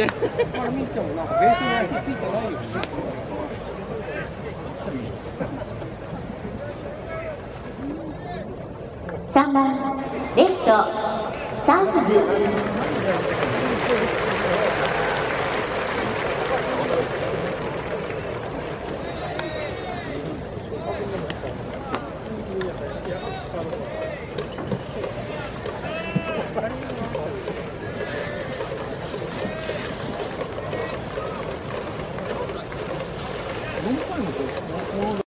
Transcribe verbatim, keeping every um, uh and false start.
じゃない。これ見てもなんかベースに足ついてないよね。 さんばんレフトサンズ。 Thank you.